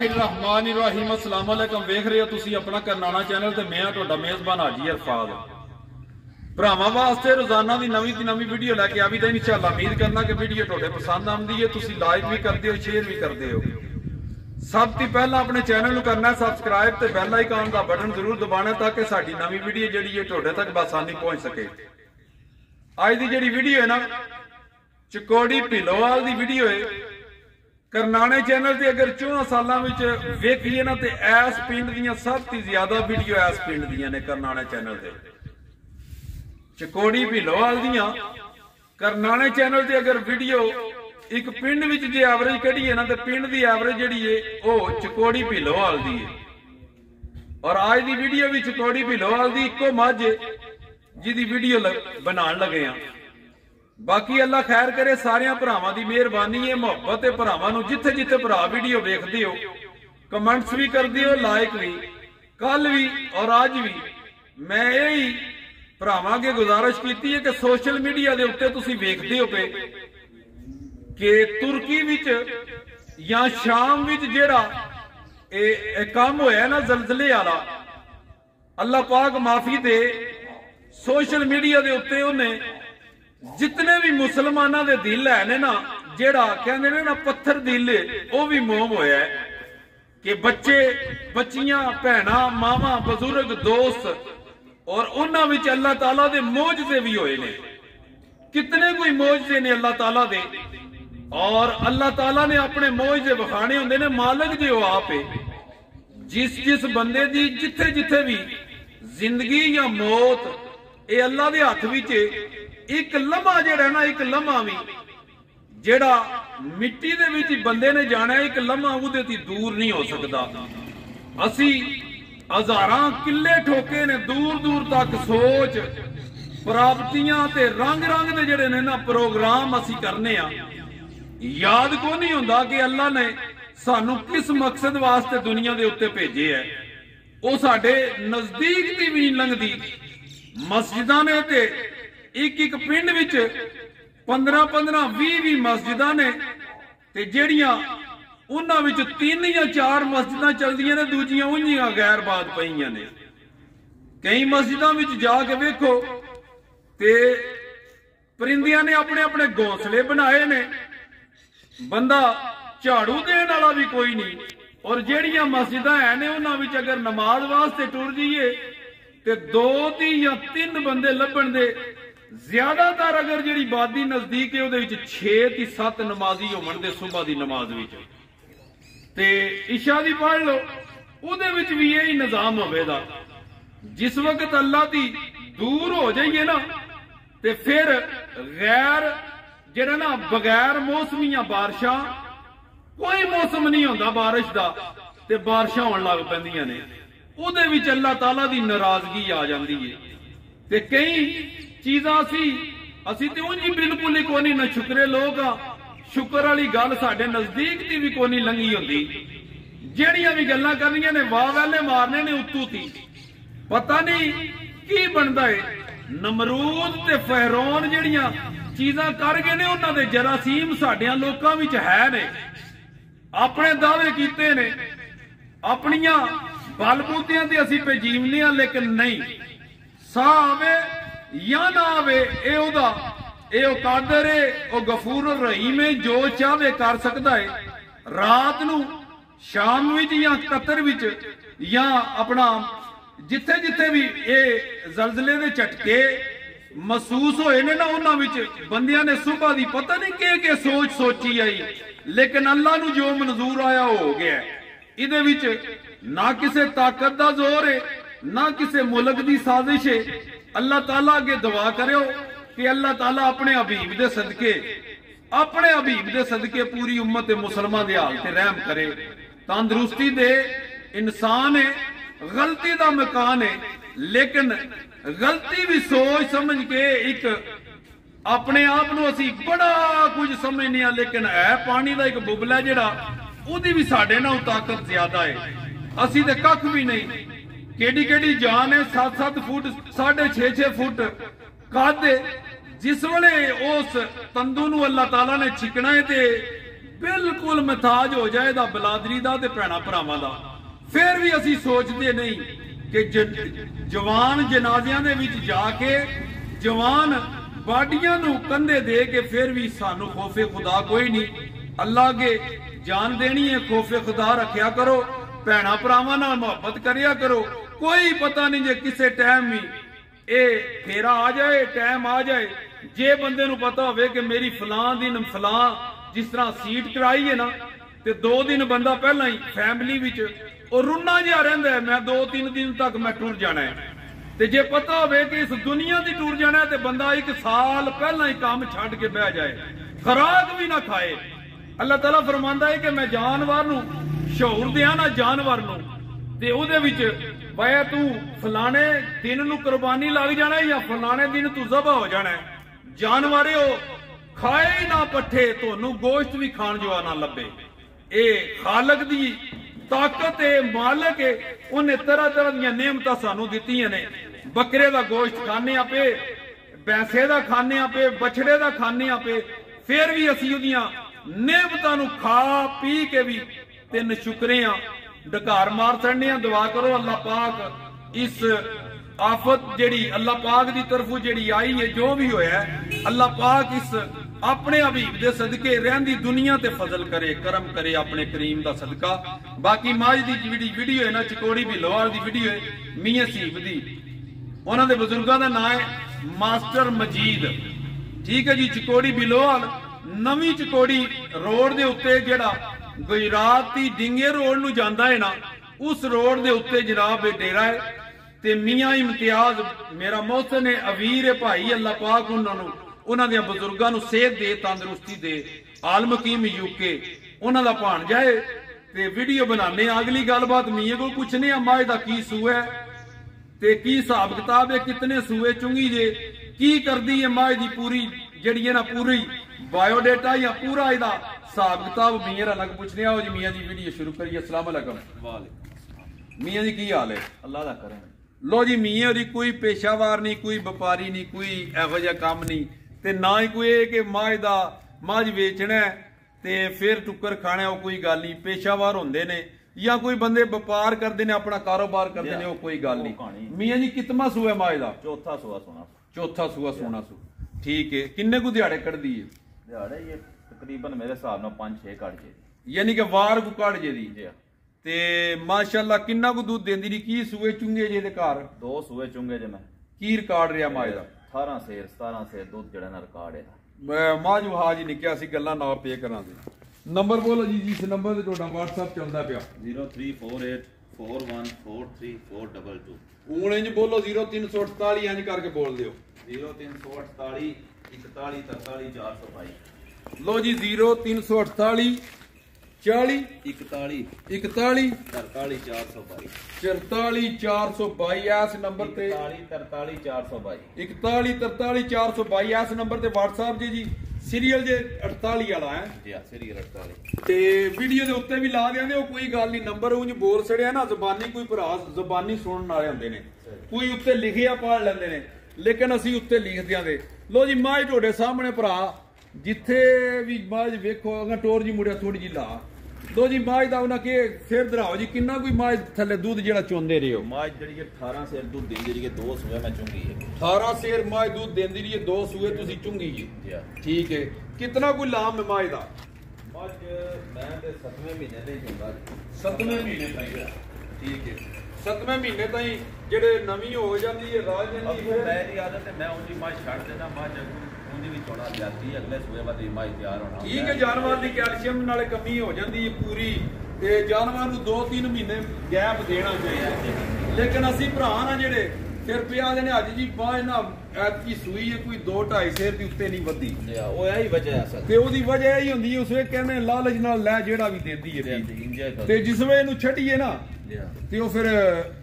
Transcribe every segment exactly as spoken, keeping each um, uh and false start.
रहमानिर्रहीम अस्सलाम वालेकुम। वेख रहे हो तुसी अपना करनाना चैनल ते मैं तुहाडा मेज़बान हाजी अरफाज। भरावां वास्ते रोजाना की नवीं दी नवीं वीडियो लैके आवी तो इंशाअल्लाह उम्मीद करना कि वीडियो तुहाडे पसंद आंदी है, तुसी लाइक भी करते हो, शेयर भी करते हो। सब तो पहला अपने चैनल को करना सबसक्राइब ते बैल आइकन का बटन जरूर दबाना ताकि साडी नवीं वीडियो जिहड़ी है तुहाडे तक बसानी पहुंच सके। अज की जिहड़ी वीडियो है ना चकोड़ी ढिलोवाल की वीडियो है। करनाने चैनल से अगर चौदह सालों में वेखिए ना तो इस पिंड दियां सब तो ज्यादा वीडियो इस पिंड दियां ने करनाने चैनल से। चकोड़ी ढिलोवाल दियां करनाने चैनल से अगर वीडियो एक पिंड विच जे एवरेज कढ़ीए ना तो पिंड की एवरेज जिहड़ी है वह चकोड़ी ढिलोवाल दी है। और आज की वीडियो भी चकोड़ी ढिलोवाल दी इको मझ जिहदी वीडियो बनाने लगे हैं। बाकी अल्लाह खैर करे, सारिया भरावां दी मेहरबानी है, मुहब्बत है भरावां नूं। जिथे जिथे भरा वीडियो देखते हो कमेंट्स भी करते हो, लाइक भी, कल भी और अज भी मैं यही भरावां अगे गुजारिश की है कि सोशल मीडिया के उत्ते तुसीं वेखदे हो पे कि तुर्की विच या शाम विच जिहड़ा ए काम होया ना जलजले वाला, अल्लाह पाक माफी दे, सोशल मीडिया के उत्ते उन्हें जितने भी मुसलमाना दे दिल है ने ना जेड़ा कहंदे ने ना पत्थर दिल वो भी मोम होया है कि बच्चे बच्चियां भैणा मावा बजुर्ग दोस्त और उन्हां विच अल्लाह ताला दे मौजज़े भी होए ने। कितने कोई मौजज़े ने अल्लाह ताला दे, और अल्लाह ताला ने अपने मौजज़े विखाने हुंदे ने। मालिक जो आप है, जिस जिस बंदे दी जिथे जिथे भी जिंदगी या मौत ये अल्लाह दे हथ विच एक लम्हा जिहड़ा ना, एक लम्हा भी जिहड़ा मिट्टी दे विच बंदे ने जाना, एक लम्हा उहदे ते दूर नहीं हो सकता। असी हजारां किले ठोके ने दूर दूर तक सोच प्राप्तियां ते रंग रंग दे जिहड़े ने ना प्रोग्राम असी करने आ। याद को नहीं हुंदा कि अल्लाह ने सानू किस मकसद वास्ते दुनिया दे उत्ते भेजे है। वो साडे नजदीक दी भी नहीं लंघदी। मस्जिदां ने ते एक एक पिंड विच पंद्रह पंद्रह भी भी मस्जिदां ने ते जेड़ियां उन्हां विच तीन या चार मस्जिदां चलदियां ने, दूजियां उंजियां गैरबाद पईयां ने। कई मस्जिदां विच जाके वेखो ते परिंदियां ने अपने अपने घोंसले बनाए ने, बंदा झाड़ू देने वाला भी कोई नहीं। और जेड़ियां मस्जिदां है ने उन्हां विच अगर नमाज वास्ते टुर जाइए ते दो दी या तीन बंदे लभण दे, ज्यादातर अगर जिहड़ी बादी नजदीक है उहदे विच छे ती सत्त नमाजी होवन दे सुबह दी नमाज विच, ते इशा दी पढ़ लो उहदे विच भी यही निजाम होवेगा। जिस वक्त अल्लाह दी दूर हो जाइए ना ते फिर गैर जिहड़ा ना बगैर मौसमियां बारिशां, कोई मौसम नहीं होंदा बारिश दा ते बारिशां होण लग पैंदियां ने, उहदे विच अल्लाह ताला दी नाराजगी आ जांदी है। ते कई चीज़ां असी असी ते उंज ही बिल्कुल ही कोई ना शुक्रे लोग आ, शुक्र वाली गल साडे नजदीक दी भी कोई नहीं लंघी होंदी। जेड़ियां भी गल्लां करनियां ने वाह वैले मारने ने उत्तू थी, पता नहीं की बनदा है। नमरूद ते फहरौन जेड़ियां चीज़ां कर गए ने उन्हां दे जरासीम साडियां लोकां विच है ने। अपने दावे कीते ने, अपनियां बलबूतियां ते असी पे जीवने आ, लेकिन नहीं साह आवे या ना आवे ए ओदा ए ओ कादर है, ओ गफूर रहीम है, जो चाहे कर सकता है। रात नू शाम विच या कतर विच या अपना जिथे जिथे भी ए जलजले दे झटके महसूस होए ने ना उन्हां विच बंदियां ने सुबह दी पता नहीं के के सोच सोची आई, लेकिन अल्लाह नू जो मंजूर आया हो गया। इहदे विच ना किसे ताकत दा जोर है, ना किसे मुल्क दी साजिश है। अल्लाह ताला अगे दुआ करो कि अल्लाह ताला अपने हबीब दे सदके अपने हबीब दे सदके पूरी उम्मत मुसलमान दे हाल ते रहम करे, तंदुरुस्ती दे। इंसान है, गलती दा मकान है, लेकिन गलती भी सोच समझ के एक अपने आप नू असी बड़ा कुछ समझने, लेकिन है पानी दा एक बुबला जिहड़ा उहदी भी साडे नाल ताकत ज्यादा है। असी ते कख भी नहीं। केडी केडी जान है, सत्त सत्त फुट साढ़े छे छे फुट कद। जिस वेले उस तंदू नू अल्लाह ताला ने छिकना है ते बिल्कुल मथाज हो जाए दा बलादरी दा ते भैणा भरावां दा, फिर भी असी सोचते नहीं कि ज जवान जनाजियां दे विच जाके जवान बाडियां नूं कंधे दे के फिर भी सानू खौफे खुदा कोई नहीं। अल्लाह के जान देनी है, खौफे खुदा रखिया करो, भैणा भरावां नाल मुहब्बत करिया करो। कोई पता नहीं जे किसे टाइम भी ए फेरा आ जाए, टाइम आ जाए, जे बंदे नूं पता होवे कि मेरी फलां दिन फलां जिस तरह सीट कराई है ना, ते दो दिन बंदा पहला ही फैमिली विच और रुन्ना जिहा रहिंदा है, मैं दो तीन दिन तक मैं टुर जाना है। ते जे पता होवे कि इस दुनिया दी टुर जाना है, ते बंदा एक साल पहला ही काम छड्ड के बह जाए, खुराक भी ना खाए। अल्लाह ताला फरमांदा है कि मैं जानवर नूं शऊर दिया ना जानवर नूं, ते उहदे विच भाया तू फलाने दिन नूं कुर्बानी लग जाना है या फलाने दिन तू ज़बह हो जाना है। जानवर हो खाए ही ना पट्ठे, तुहानू गोश्त भी खाण जो ना लभे। ए खालक दी ताकत है, मालक है, उन्हें तरह तरह दी नेमतां सानू दित्तियां ने। बकरे दा गोश्त खाने आपे, भैंसे दा खाने आपे, बछड़े दा खाने आपे, फिर भी असी उहदियां नेमतां नू खा पी के भी ते नशुकरे आ, डकार मार छड़ने आ। दुआ करो अल्लाह पाक इस आफत जेड़ी अल्लाह पाक दी तरफों जेड़ी आई है, जो भी होया है, अल्लाह पाक इस अपने हबीब दे सदके रहंदी दुनिया ते फजल करे, करम करे अपने करीम दा सदका। बाकी माज दी जेड़ी वीडियो है ना, चिकोड़ी बिलोवाल दी वीडियो है, मियां सीब दी, उन्हां दे बुजुर्गां दा नाम है मास्टर मजीद, ठीक है जी। चिकोड़ी बिलोवाल नवी चिकोड़ी रोड दे उत्ते जेड़ा गुजरात दी डिंगे रोड नूं जांदा है ना, उस रोड दे उत्ते जनाब डेरा है। ते मियां इम्तियाज मेरा मोहसिन है, अवीर है भाई, अल्लाह पाक उन्हां नूं उन्हां दे बुजुर्गां नूं सेहत दे, तंदुरुस्ती दे, आलम हकीम यूके उन्हां दा भाणजा है। ते वीडियो बनाने अगली गलबात मियां को पुछने आ, माए दा की सूआ है ते की हिसाब किताब है, कितने सूए चुंगी जे, की करदी है माए दी पूरी जेड़ी है ना पूरी बायोडेटा या पूरा इहदा हिसाब किताब मियां दा लग पुछने आओ जी। मियां दी वीडियो शुरू करिए। अस्सलाम वालेकुम। वालेकुम मियां जी की हाल है? अल्लाह दा करम। लो जी मियां दी कोई पेशावार नहीं, कोई व्यापारी नहीं, कोई इहो जिहा काम नहीं, ते ना ही कोई कि माज दा माज वेचना है ते फिर टुक्कर खाना, वो कोई गल नहीं। पेशावार होंदे ने या कोई बंदे व्यापार करते ने, अपना कारोबार करते ने, वो कोई गल नहीं। मियां जी कितमा सूआ माज दा? चौथा सूआ सोना। चौथा सूआ सोना सू, ठीक है। किन्ने को दिहाड़े कढ़दी है? दिहाड़े ये तकरीबन मेरे हिसाब नाल पांच छे कढ़ जे, यानी कि वार को कढ़ जे दी ते माशाअल्लाह। किन्ना को दूध देंदी री? की सूए चुंगे जे दे घर? दो सूए चुंगे जे। मैं की रिकॉर्ड रिया माज दा? अठारह सेर सतारह सेर दूध जड़ा ना रिकॉर्ड है। मैं माज वहा जी निक्या सी गल्लां ना पे करा दे। नंबर बोलो जी, जिस नंबर ते ਤੁਹਾਡਾ WhatsApp ਚੱਲਦਾ ਪਿਆ zero three four eight four one four three four two two। ਹੁਣ ਇੰਜ ਬੋਲੋ zero three four eight ਇੰਜ ਕਰਕੇ ਬੋਲ ਦਿਓ zero three four eight इकतालीस तरतालीस चार सौ बाईस। लो जी zero three four eight चालीस इकतालीस इकतालीस तरतालीस चार सौ बाईस चरतालीस चार सौ बाईस इस नंबर ते इकतालीस तरतालीस चार सौ बाईस इकतालीस तरतालीस चार सौ बाईस इस नंबर ते WhatsApp जी जी सीरियल जे अड़तालीस वाला है जी हां सीरियल अड़तालीस ते वीडियो दे उत्ते भी ला देंगे। वो कोई गल नहीं, नंबर उंज बोल छड़िया ना, ज़बानी कोई भरा ज़बानी सुनने वाले होंदे ने, कोई उत्ते लिखिया पढ़ लेंदे ने, लेकिन असी उत्ते लिख दियां। लो जी माज तुहाडे सामने भरा जिथे भी माज वेखो अगर टोर जी मुड़िया थोड़ी जी ला। लो जी माज दा उन्हां के फिर दराओ जी किन्ना कोई माज थल्ले दूध जेड़ा चोंदे रहे हो? माज जड़ी अठारह सेर दूध देंदी रही है, दो सूए मैं चुंगी है। अठारह सेर माज दूध देंदी रही है, दो सूए तुसी चुंगी है, ठीक है। कितना कोई लाम है माज दा? माज मैं ते सतवें महीने ते चुंगा। सतवें महीने ताईं, ठीक है। सतवें महीने ताईं जेड़े नवी हो जाती है राज अब मेरी आदत है, मैं उनकी माज छड़ देना, माज उनकी भी थोड़ा जाती है, अगले सूए बाद माज तैयार होना। ठीक है, जानवर की कैल्शियम नाले कमी हो जाती है पूरी, ते जानवर नूं दो तीन महीने गैप देना चाहिए। लेकिन असी भरा ना जेड़े फिर पिया देने अज जी बाज ना ऐतकी सूई है कोई दो ढाई सेर दी उत्ते नहीं वधी, ओ यही वजह है सर। ते ओदी वजह यही हुंदी है उस वे कहने लालच नाल लै जेड़ा भी देंदी है, ते जिस वे इनू छड्डिए ना ते ओ फिर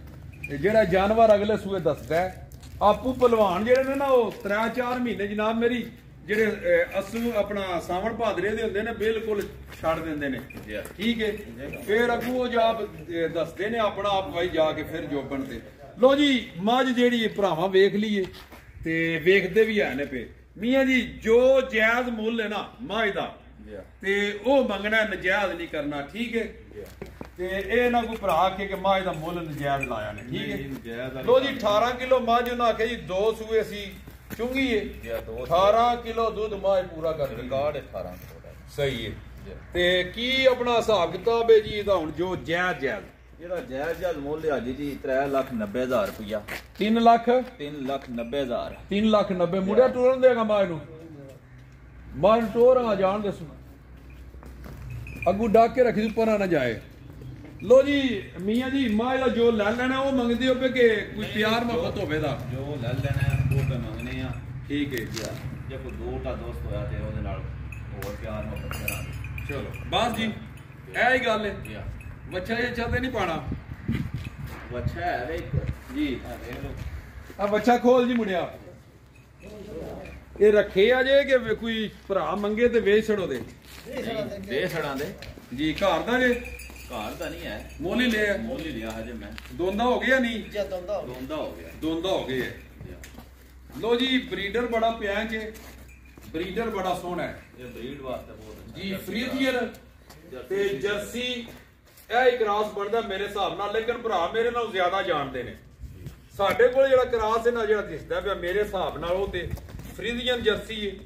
जेड़ा जानवर अगले सूए दसदा है। आपू पहलवान जेड़े ने ना वो त्रै चार महीने जनाब मेरी जेड़े असू अपना सावण भादरे दे हुंदे ने बिल्कुल छड़ देंदे ने, ठीक है। फिर अगू जा दसदे ने अपना आप भाई जाके फिर जोबन ते। लो जी मझ जेड़ी भरावां वेख लीए ते वेखदे भी है ने पे मियां जी जो जायज मुल है ना मझ दा ਤੇ ਉਹ ਮੰਗਣਾ ਨਜਾਇਜ਼ ਨਹੀਂ ਕਰਨਾ, ਠੀਕ ਹੈ। ਤੇ ਇਹ ਨਾ ਕੋਈ ਭਰਾ ਆਖੇ ਕਿ ਮਾਝ ਦਾ ਮੁੱਲ ਨਜਾਇਜ਼ ਲਾਇਆ ਨੇ, ਠੀਕ ਹੈ। ਲੋ ਜੀ ਅਠਾਰਾਂ ਕਿਲੋ ਮਾਝ ਉਹਨਾਂ ਆਖਿਆ ਜੀ ਦੋ ਸੂਏ ਅਸੀਂ ਚੁੰਗੀਏ, ਅਠਾਰਾਂ ਕਿਲੋ ਦੁੱਧ ਮਾਝ ਪੂਰਾ ਕਰ ਰਿਕਾਰਡ ਅਠਾਰਾਂ ਕਿਲੋ ਦਾ, ਸਹੀ ਹੈ। ਤੇ ਕੀ ਆਪਣਾ ਹਿਸਾਬ ਕਿਤਾਬ ਹੈ ਜੀ ਇਹਦਾ ਹੁਣ ਜੋ ਜਾਇਜ਼ ਜਾਇਜ਼? ਇਹਦਾ ਜਾਇਜ਼ ਜਾਇਜ਼ ਮੁੱਲ ਹੈ ਜੀ ਤਿੰਨ ਲੱਖ ਨੱਬੇ ਹਜ਼ਾਰ ਰੁਪਇਆ। ਤਿੰਨ ਲੱਖ ਤਿੰਨ ਲੱਖ ਨੱਬੇ ਹਜ਼ਾਰ ਤਿੰਨ ਲੱਖ ਨੱਬੇ ਮੁੰਡਿਆ ਟੋਰਨ ਦੇਗਾ ਮਾਝ ਨੂੰ, ਮਾਝ ਟੋਰ ਆ ਜਾਣ ਦੇ ਅੱਗੂ ਡਾਕ ਕੇ ਰੱਖੀ ਪਰਾਂ ਨਾ ਜਾਏ। ਲੋ ਜੀ ਮੀਆਂ ਜੀ ਮਾਝ ਦਾ ਜੋ ਲੈ ਲੈਣਾ ਉਹ ਮੰਗਦੇ ਹੋ ਪਏ ਕਿ ਕੋਈ ਪਿਆਰ ਮੁਹੱਬਤ ਹੋਵੇ ਦਾ? ਜੋ ਲੈ ਲੈਣਾ ਉਹ ਤੇ ਮੰਗਨੇ ਆ, ਠੀਕ ਹੈ ਜੀ। ਜੇ ਕੋਈ ਦੋ ਟਾ ਦੋਸਤ ਹੋਇਆ ਤੇ ਉਹਦੇ ਨਾਲ ਹੋਰ ਪਿਆਰ ਮੁਹੱਬਤ ਕਰਾਂਗੇ। ਚਲੋ ਬਸ ਜੀ ਇਹ ਹੀ ਗੱਲ ਹੈ। ਬੱਚਾ ਇਹ ਚਾਹਤੇ ਨਹੀਂ ਪਾਣਾ, ਬੱਚਾ ਹੈ ਵੇ ਜੀ, ਆ ਦੇਖ ਲਓ ਆ ਬੱਚਾ ਖੋਲ ਜੀ ਮੁੰਡਿਆ। ਇਹ ਰੱਖੇ ਆ ਜੇ ਕਿ ਕੋਈ ਭਰਾ ਮੰਗੇ ਤੇ ਵੇਚ ਛੜੋ ਦੇ? ਦੇ ਛੜਾਂ ਦੇ ਜੀ। ਘਰ ਦਾ ਜੇ? ਘਰ ਦਾ ਨਹੀਂ ਹੈ, ਮੁੱਲ ਹੀ ਲਿਆ। ਮੁੱਲ ਹੀ ਲਿਆ ਹਜੇ ਮੈਂ। ਦੋਂਦਾ ਹੋ ਗਿਆ ਨਹੀਂ? ਦੋਂਦਾ ਹੋ ਗਿਆ, ਦੋਂਦਾ ਹੋ ਗਏ। ਲੋ ਜੀ ਬਰੀਡਰ ਬੜਾ ਪਿਆ ਜੇ, ਬਰੀਡਰ ਬੜਾ ਸੋਹਣਾ ਹੈ ਇਹ ਬਰੀਡ ਵਾਸਤੇ ਬਹੁਤ ਜੀ। ਫਰੀਜ਼ੀਅਨ ਤੇ ਜਰਸੀ ਇਹ ਹੀ ਕ੍ਰਾਸ ਬਣਦਾ ਮੇਰੇ ਹਿਸਾਬ ਨਾਲ, ਲੇਕਿਨ ਭਰਾ ਮੇਰੇ ਨਾਲੋਂ ਜ਼ਿਆਦਾ ਜਾਣਦੇ ਨੇ। ਸਾਡੇ ਕੋਲ ਜਿਹੜਾ ਕ੍ਰਾਸ ਇਹਨਾਂ ਜਿਹੜਾ ਦਿਸਦਾ ਪਿਆ ਮੇਰੇ ਹਿਸਾਬ ਨਾਲ ਉਹ ਤੇ ਫਰੀਜ਼ੀਅਨ ਜਰਸੀ ਹੈ।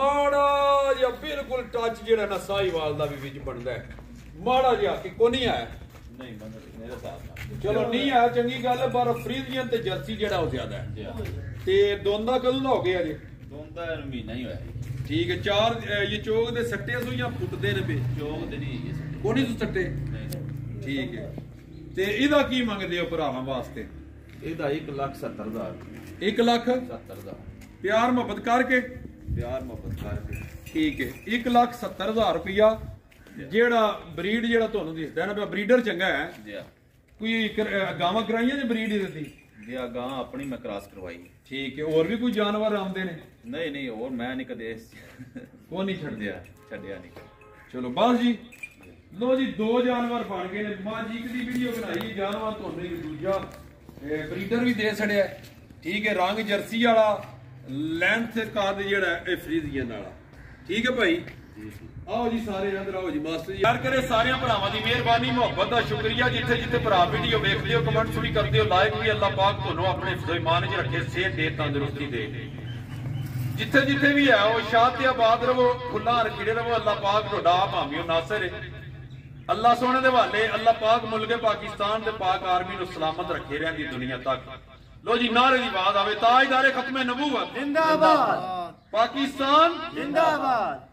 ਮਾੜਾ ਜਿਹਾ ਬਿਲਕੁਲ ਟੱਚ ਜਿਹੜਾ ਨਾ ਸਾਹੀਵਾਲ ਦਾ ਵੀ ਵਿੱਚ ਬਣਦਾ ਹੈ, ਮਾੜਾ ਜਿਹਾ ਕਿ ਕੋ ਨਹੀਂ ਆਇਆ। ਨਹੀਂ ਮੇਰੇ ਹਿਸਾਬ ਨਾਲ ਚਲੋ ਨਹੀਂ ਆਇਆ ਚੰਗੀ ਗੱਲ ਹੈ, ਪਰ ਫਰੀਜ਼ੀਅਨ ਤੇ ਜਰਸੀ ਜਿਹੜਾ ਉਹ ਜ਼ਿਆਦਾ ਹੈ। ਤੇ ਦੋਂਦਾ ਕਦੋਂ ਦਾ ਹੋ ਗਿਆ ਜੀ? ਦੋਂਦਾ ਮਹੀਨਾ ਹੀ ਹੋਇਆ ਜੀ। ਠੀਕ ਹੈ। ਚਾਰ ਇਹ ਚੋਗ ਦੇ ਸੱਟੇ ਸੂ ਜਾਂ ਫੁੱਟਦੇ ਨੇ ਪਏ? ਚੋਗ ਦੇ ਨਹੀਂ ਹੈਗੇ, ਕੋਈ ਨਹੀਂ ਸੱਟੇ, ਨਹੀਂ। ਠੀਕ ਹੈ। ਤੇ ਇਹਦਾ ਕੀ ਮੰਗਦੇ ਹੋ ਭਰਾਵਾਂ ਵਾਸਤੇ? ਇਹਦਾ ਇੱਕ ਲੱਖ ਸੱਤਰ ਹਜ਼ਾਰ ਇੱਕ ਲੱਖ ਸੱਤਰ ਹਜ਼ਾਰ ਪਿਆਰ ਮੁਹੱਬਤ ਕਰਕੇ? ਪਿਆਰ ਮੁਹੱਬਤ ਕਰਕੇ, ਠੀਕ ਹੈ। ਇੱਕ ਲੱਖ ਸੱਤਰ ਹਜ਼ਾਰ ਰੁਪਇਆ। ਜਿਹੜਾ ਬਰੀਡ ਜਿਹੜਾ ਤੁਹਾਨੂੰ ਦਿਸਦਾ ਨਾ ਪਿਆ ਬਰੀਡਰ ਚੰਗਾ ਹੈ ਜੀ। ਕੋਈ ਗਾਵਾਂ ਕਰਾਈਆਂ ਨੇ ਬਰੀਡ ਇਹਦੀ? ਜੀ ਆ ਗਾਂ ਆਪਣੀ ਮੈਂ ਕ੍ਰਾਸ ਕਰਵਾਈ। ਠੀਕ ਹੈ। ਹੋਰ ਵੀ ਕੋਈ ਜਾਨਵਰ ਆਉਂਦੇ ਨੇ? ਨਹੀਂ ਨਹੀਂ ਹੋਰ ਮੈਂ ਨਹੀਂ ਕਦੇ ਕੋਈ ਨਹੀਂ ਛੱਡਦੇ ਆ? ਛੱਡਿਆ ਨਹੀਂ। ਚਲੋ ਬਸ ਜੀ। ਲੋ ਜੀ ਦੋ ਜਾਨਵਰ ਬਣ ਗਏ ਨੇ। ਮਾਂ ਜੀ ਦੀ ਵੀਡੀਓ ਬਣਾਈ, ਜਾਨਵਰ ਤੁਹਾਨੂੰ ਇੱਕ ਦੂਜਾ ਬਰੀਡਰ ਵੀ ਦੇ ਛੜਿਆ, ਠੀਕ ਹੈ। ਰੰਗ ਜਰਸੀ ਵਾਲਾ, ਲੈਂਥ ਕਾਦ ਜਿਹੜਾ ਇਹ ਫਰੀਜ਼ੀਅਨ ਵਾਲਾ, ਠੀਕ ਹੈ ਭਾਈ। ਆਓ ਜੀ ਸਾਰੇ ਅੰਦਰ ਆਓ ਜੀ ਮਾਸਟਰ ਜੀ। ਯਾਰ ਕਰੇ ਸਾਰਿਆਂ ਭਰਾਵਾਂ ਦੀ ਮਿਹਰਬਾਨੀ ਮੁਹੱਬਤ ਦਾ ਸ਼ੁਕਰੀਆ। ਜਿੱਥੇ ਜਿੱਥੇ ਭਰਾ ਵੀਡੀਓ ਵੇਖਦੇ ਹੋ ਕਮੈਂਟਸ ਵੀ ਕਰਦੇ ਹੋ, ਲਾਈਕ ਵੀ। ਅੱਲਾਹ ਪਾਕ ਤੁਹਾਨੂੰ ਆਪਣੇ ਹਿਫਜ਼ੋ ਇਮਾਨ 'ਚ ਰੱਖੇ, ਸਿਹਤ ਦੇ ਤੰਦਰੁਸਤੀ ਦੇ। ਜਿੱਥੇ ਜਿੱਥੇ ਵੀ ਹੈ ਉਹ ਸ਼ਾਦ ਤੇ ਆਬਾਦ ਰਹੋ, ਖੁੱਲਾ ਰਖੀੜੇ ਰਹੋ। ਅੱਲਾਹ ਪਾਕ ਤੁਹਾਡਾ ਭਾਮੀਓ ਨਾਸਰ ਹੈ। ਅੱਲਾਹ ਸੋਹਣੇ ਦੇ ਹਵਾਲੇ। ਅੱਲਾਹ ਪਾਕ ਮੁਲਕ ਪਾਕਿਸਤਾਨ ਤੇ ਪਾਕ ਆਰਮੀ ਨੂੰ ਸਲਾਮਤ ਰੱਖੇ ਰਹਿੰਦੀ ਦੁਨੀਆ ਤੱਕ। लो जी नारे की बात आवे, ताजदारे खत्मे नबूवत जिंदाबाद, पाकिस्तान जिंदाबाद।